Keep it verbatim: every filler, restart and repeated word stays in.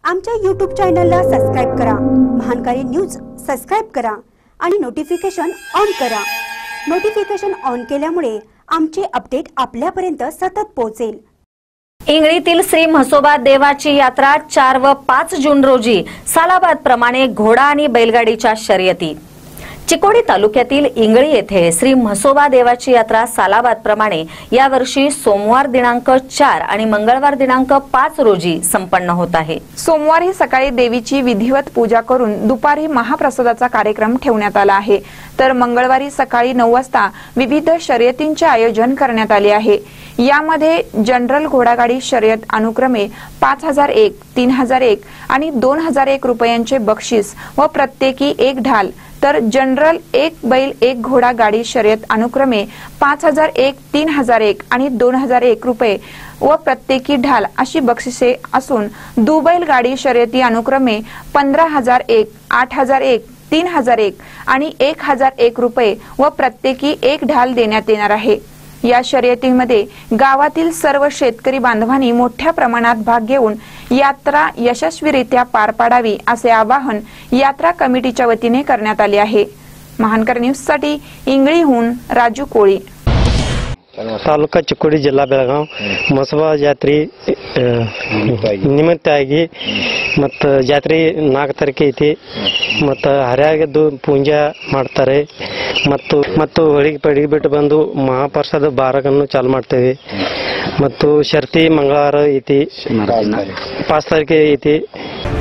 आमच्या यूट्यूब चॅनलला सबस्क्राइब करा, महानकारी न्यूज सबस्क्राइब करा आणि नोटिफिकेशन ऑन करा। नोटिफिकेशन ऑन केल्यामुळे आमचे अपडेट आपल्यापर्यंत सतत पोहोचेल। इंगळीतील श्री म्हसोबा देवाची यात्रा चार व पाच जून रोजी सालाबाद प्रमाणे घोडा आणि बैलगाडीच्या शर्यती। चिकोडी तालुक्यातील इंगळी येथे श्री म्हसोबा देवाची यात्रा सालाबाद प्रमाणे यावर्षी सोमवार दिनांक चार आणि मंगळवार दिनांक पाच रोजी संपन्न होत आहे। सोमवारी सकाळी देवीची विधिवत पूजा करून दुपारी महाप्रसादाचा कार्यक्रम ठेवण्यात आला आहे, तर मंगळवारी सकाळी नऊ वाजता विविध शर्यतींचे आयोजन करण्यात आले आहे। यामध्ये जनरल घोडागाडी शर्यत अनुक्रमे पाच हजार एक, तीन हजार एक आणि दोन हजार एक रुपयांचे बक्षीस व प्रत्येकी एक ढाल, तर जनरल एक बैल एक घोडा गाडी शर्यत अनुक्रमे पाच हजार एक, तीन हजार एक आणि दोन हजार एक रुपये व प्रत्येकी ढाल अशी बक्षिसे असून दुबैल गाडी शर्यती अनुक्रमे पंधरा हजार एक, आठ हजार एक, तीन हजार एक आणि एक हजार एक रुपये व प्रत्येकी एक ढाल देण्यात येणार आहे। या शर्यतीमध्ये गावातील सर्व शेतकरी बांधवांनी मोठ्या प्रमाणात भाग घेऊन यात्रा यशस्वीरित्या पार पाडावी असे आवाहन यात्रा कमिटीच्या वतीने करण्यात आले आहे। महानकर न्यूज साठी इंगळीहून राजू कोळी। ತಾಲೂಕು ಚಿಕ್ಕೋಡಿ ಜಿಲ್ಲಾ ಬೆಳಗಾವಿ ಮಸಬಾ ಜಾತ್ರೆ ನಿಮಿತ್ತಾಗಿ ಮತ್ತು ಜಾತ್ರೆ ನಾಲ್ಕು ತಾರೀಕು ಐತಿ ಮತ್ತು ಹರ್ಯಾಗದ್ದು ಪೂಜಾ ಮಾಡ್ತಾರೆ ಮತ್ತು ಮತ್ತು ಹೊಳಿಗೆ ಪಡಿಗೆ ಬಿಟ್ಟು ಬಂದು ಮಹಾಪ್ರಸಾದ ಬಾರಕನ್ನು ಚಾಲು ಮಾಡ್ತೇವೆ ಮತ್ತು ಶರ್ತಿ ಮಂಗಳವಾರ ಐತಿ ಪಾಂಚ್ ತಾರೀಕು ಐತಿ।